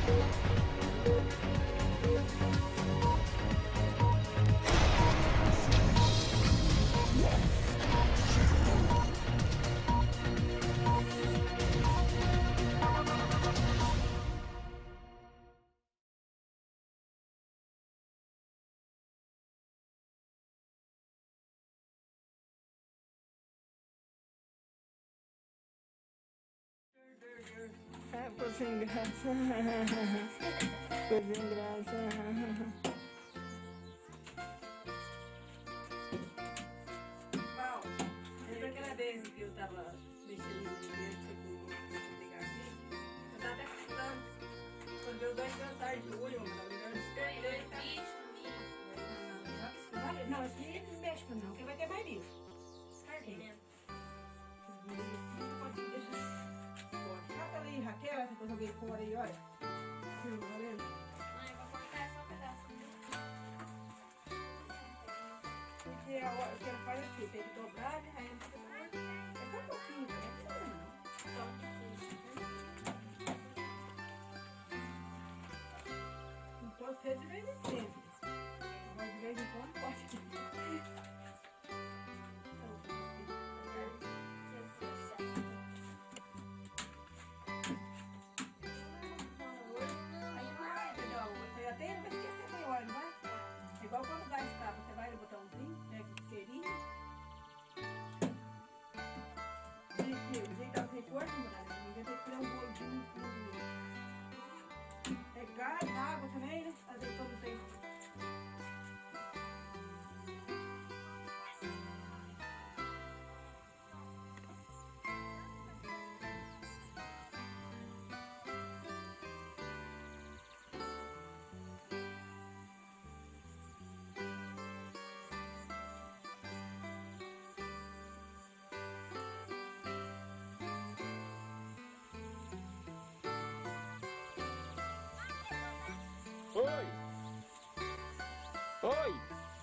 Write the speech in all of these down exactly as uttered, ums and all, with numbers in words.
Ah, tô sem graça. Tô sem graça. Val, lembra aquela vez que eu tava mexendo no dinheiro com o negarzinho? Eu tava até cantando. Quando deu dois cansar de olho, mano, melhor despertei. Não, aqui não mexe não, porque vai ter mais bicho. Descartei. Cata ali, Raquel, essa que eu joguei fora aí, olha. Viu, tá vendo? Mãe, eu vou cortar só um pedaço. Porque a hora que ela faz assim, tem que dobrar, né? Aí ela fica cortando. É só um pouquinho, né? Não, Só um pouquinho. não pode ser de vez em sempre. Mas de vez em quando pode. Até ele vai esquecer meia hora, não vai? É igual quando o gás está, você vai no botãozinho, pega o isqueirinho. E o jeito que você corta, mano, ninguém tem que criar um gordinho. É gás, água também, né? Às vezes quando tem. Oi! Oi!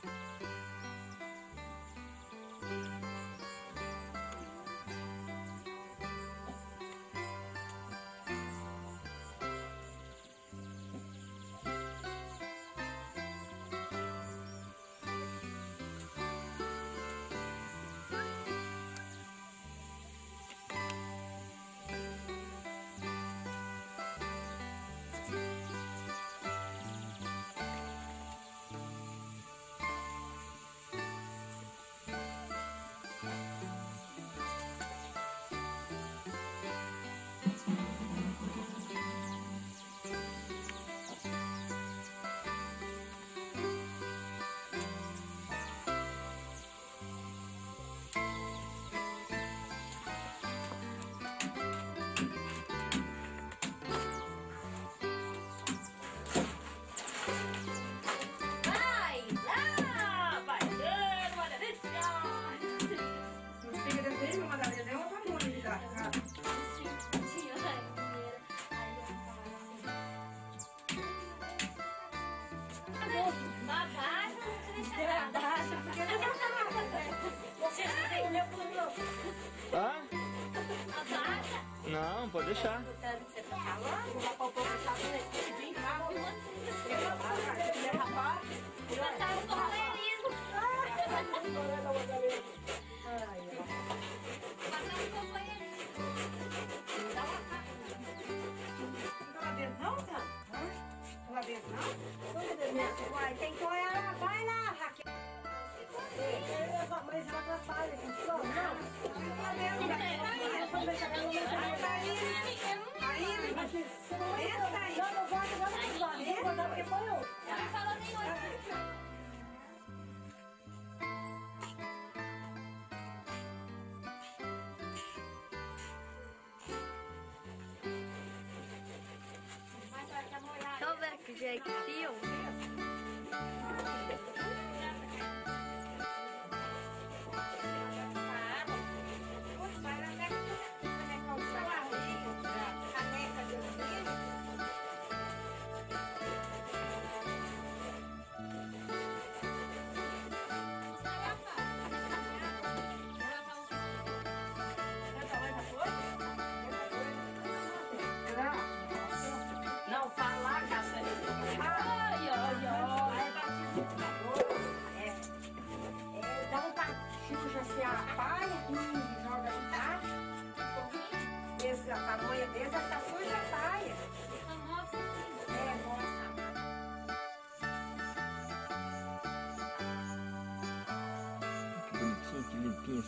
Vai lá, parceiro, olha delícia. Não fica desse jeito, mas ali é uma família de dar. Tinha a primeira. Aí eu ficava assim. Abaixa, você deixa abaixa, porque você sai, meu pulo. Hã? Abaixa. Não, pode deixar. Você tá falando? Vou lapar o povo que tá com esse bem rápido. Ele é rapaz. Eu tava com companheirismo. Ai, Passar um companheirismo. Dá uma faca. não tá lá dentro não, tá? Tá lá dentro não? Uai, tem que olhar. Vai lá, Raquel. Mas ela não fala, não. Lá dentro, aí, você não entra aí. Não, não volta, não, não volta. Não volta porque foi eu. Não falou nem oi. Deixa eu ver que jeitinho. Não, fala.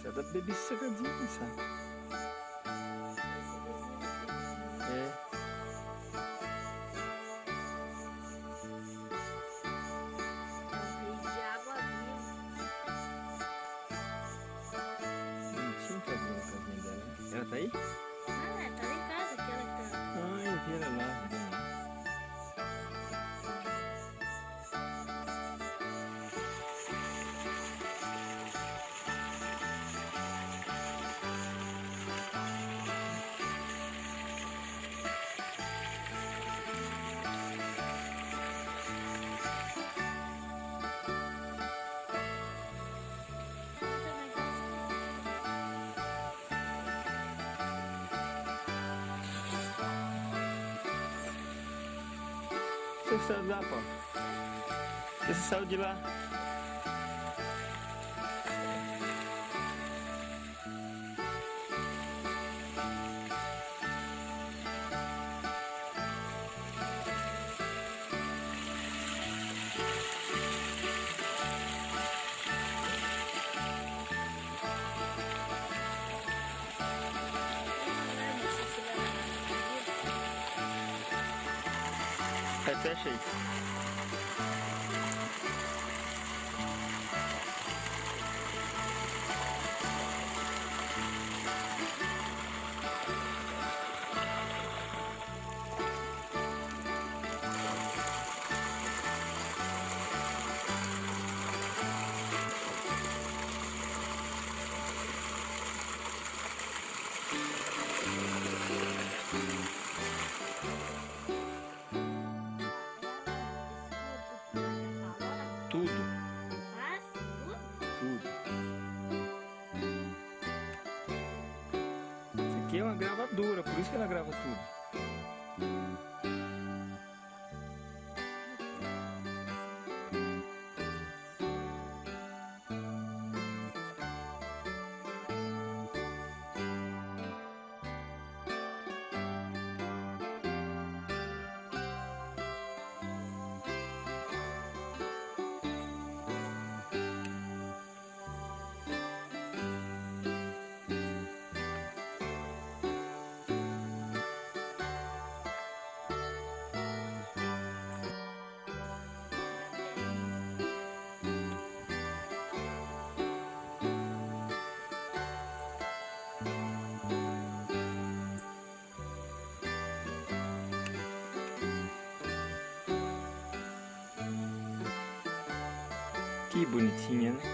Essa é da Baby Sacadinha, sabe? É. Bonitinha que a casinha dela, né? Ela tá aí? Ah, tá lá em casa que ela tá. Ah, eu vi ela lá. Né? Você saiu de lá, Paulo? Você saiu de lá? Vai, fecha aí. Tudo, Faz tudo. tudo. Isso aqui é uma gravadora, por isso que ela grava tudo. Que bonitinha, né?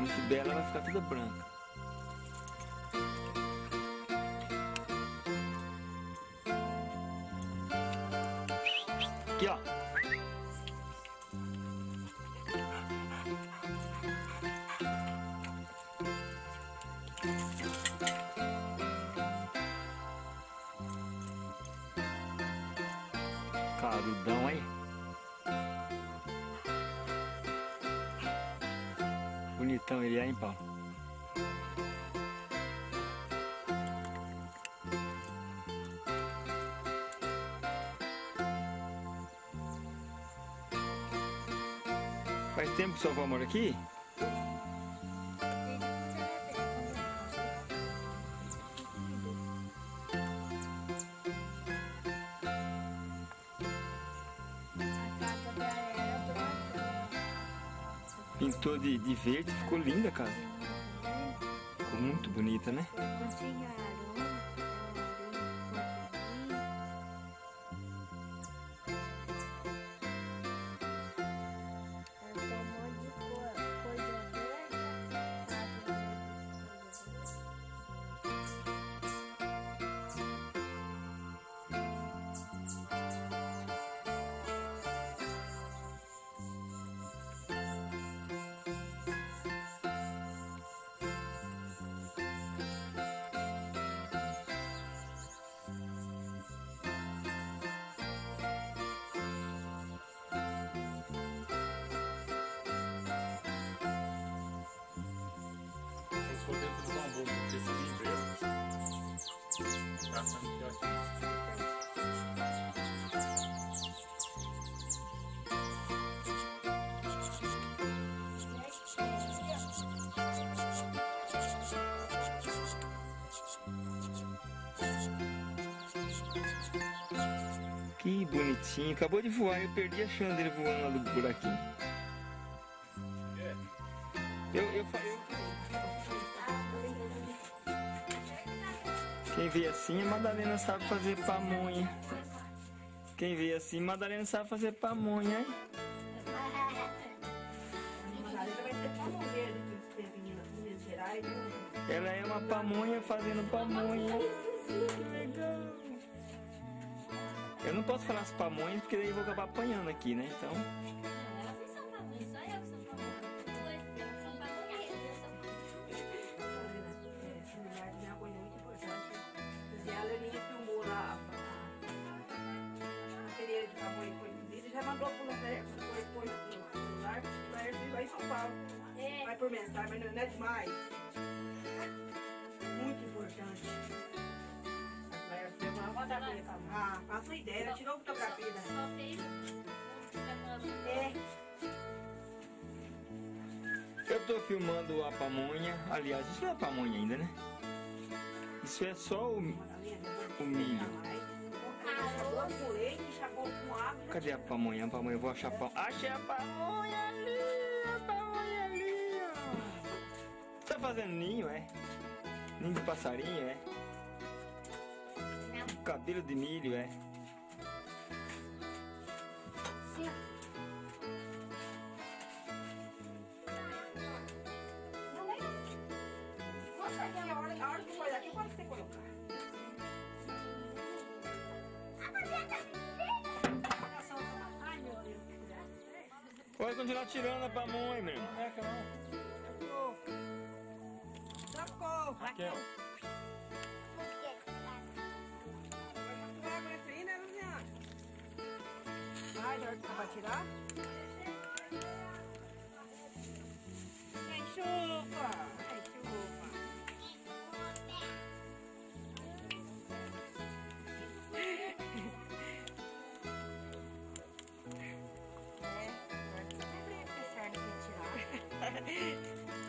Quando subir ela vai ficar toda branca. Aqui, ó. Carudão aí. Bonitão ele é, hein, Paulo? Faz tempo que sua avó mora aqui? Pintou de, de verde, ficou linda a casa. Ficou muito bonita, né? Ficou dentro do bambu, porque esse livreiro tá achando que eu aqui. Que bonitinho, acabou de voar, eu perdi a chance dele voando lá do buraquinho. Eu, eu falei. Quem vê assim, a Madalena sabe fazer pamonha. Quem vê assim, Madalena sabe fazer pamonha, hein? A Madalena vai ser pamonheira que teve em Minas Gerais, né? Ela é uma pamonha fazendo pamonha. Que legal. Eu não posso falar as pamonhas porque daí eu vou acabar apanhando aqui, né? Então. Vocês são pamonhas, só eu que sou pamonha. Elas são pamonheiras, eu sou pamonha. Essa mulher tem uma coisa muito importante. E ela ali filmou lá a feira de pamonha que foi inclusive, já mandou pro Laércio, foi pôr no celular, o Laércio vai em São Paulo. É. Vai por mensagem, mas não é demais. Muito importante. O Laércio deu uma rodada pra ah, a sua ideia, ela tirou fotografia da. Só fez. É. Eu tô filmando a pamonha. Aliás, isso não é pamonha ainda, né? Isso é só o, o milho. Chapou com leite, chapou com água. Cadê a pamonha? A pamonha, eu vou achar a pamonha. Achei a pamonha ali! A pamonha ali, ó! Tá fazendo ninho, é? Ninho de passarinho, é? Cabelo de milho, é? Sim. Não é? Nossa, aqui, a hora, a hora que for daqui, pode você colocar. Ai, meu Deus do céu. Pode continuar tirando a pamonha, meu irmão. Não é que não. Socorro! Raquel. Vai água nessa aí, né, Luciana? Vai, na hora que você vai tirar. Tem chuva! Tem chuva! É, sempre pensar em tirar.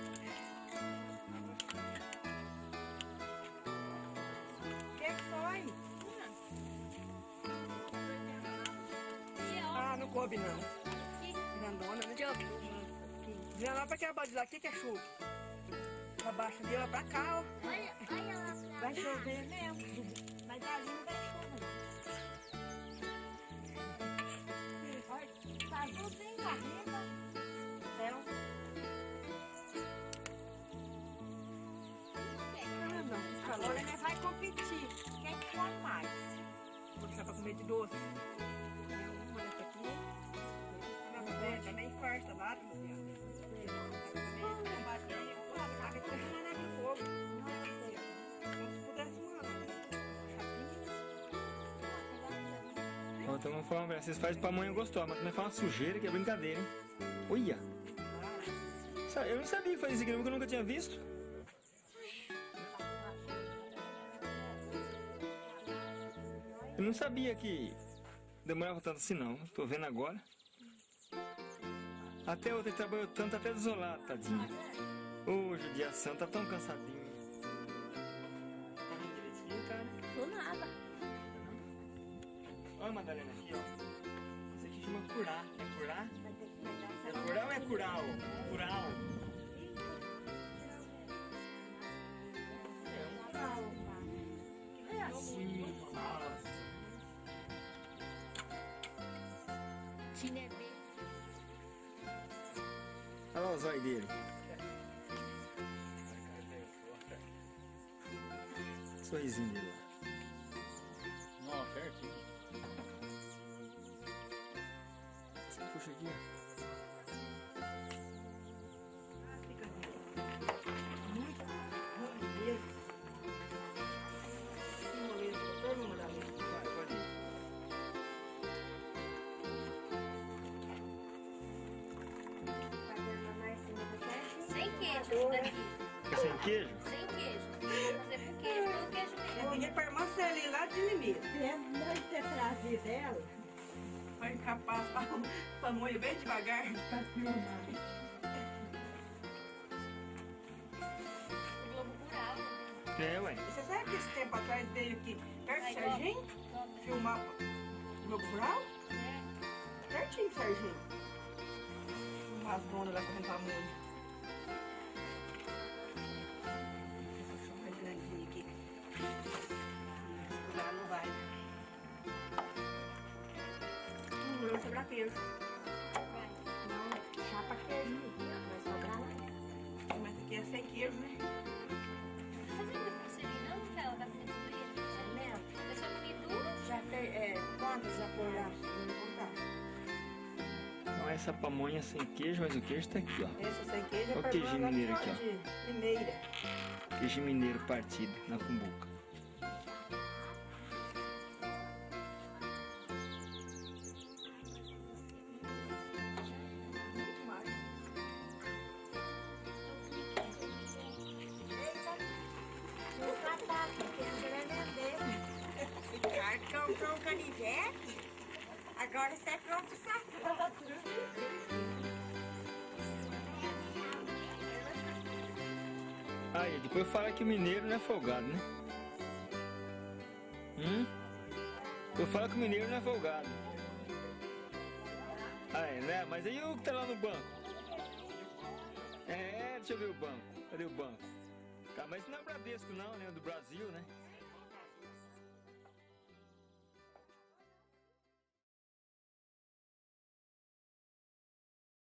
O que foi? Ah, não coube não. Grandona, né? Vira lá pra aquela bode lá, o que que é chuva? Pra baixo dela pra cá, ó. Olha, olha lá pra Vai chover mesmo. Mas dali não vai chover. Olha, tá tudo bem barriga. Então. Agora ele vai competir. Quem come mais? Vou deixar pra comer de doce. Eu vou dessa aqui. Tá também farta lá, Luciana. Ó, então vamos falar, vocês fazem pamonha gostosa, mas também faz uma sujeira que é brincadeira, hein? Olha! Sa- Eu não sabia que fazia isso aqui, porque eu nunca tinha visto. Eu não sabia que demorava tanto assim, não. Tô vendo agora. Até outra que trabalhou tanto, até desolado, tadinha. Ô, judiação, tá tão cansadinho. Tá bem direitinho, cara? Do nada. Olha a Madalena aqui, ó. Isso aqui chama curar. É curar? É curar ou é cural? Cural. É assim, nossa. Tinha B. Olha lá o zóio dele. Sorrisinho dele. Não, certinho. Você puxa aqui, ó. Vai, pode ir. Sem queijo isso daqui. É sem queijo? Sem queijo. Vou fazer com queijo, com queijo Eu mesmo. liguei pra irmã Celi lá de Limeira. Lembra de ter trazido ela? Foi incapaz pra, pra moer bem devagar. Pra filmar. O Globo Rural. É, ué. Você sabe que esse tempo atrás veio aqui perto do Aí, ó. Serginho filmar o Globo Rural? É. Pertinho do Serginho. Filmar as donas lá correndo pra moer. Deixa eu mais grandinho aqui. Lá não vai. Hum, não vai sobrar queijo. Vai. Não, chapa queijo. Vai sobrar lá. Mas aqui é sem queijo, né? Fazendo pulseirinha não, que ela tá fazendo tudo isso. É mesmo? Eu só comi duas. Já fez, é, quantas já foi lá? Vou contar. Então essa pamonha sem queijo, mas o queijo tá aqui, ó. Essa sem queijo é Olha o pra queijinho irmã lá mineiro de- aqui, ó. de Limeira. Queijo mineiro partido na cumbuca. Muito mais. Vou catar, porque você vai vender. Ricardo comprou um canivete. Agora você é professor. Aí, depois fala que o mineiro não é folgado, né? Hum? Depois fala que o mineiro não é folgado. Aí, né? Mas aí o que tá lá no banco? É, deixa eu ver o banco. Cadê o banco? Tá, mas não é o Bradesco não, né? Do Brasil, né?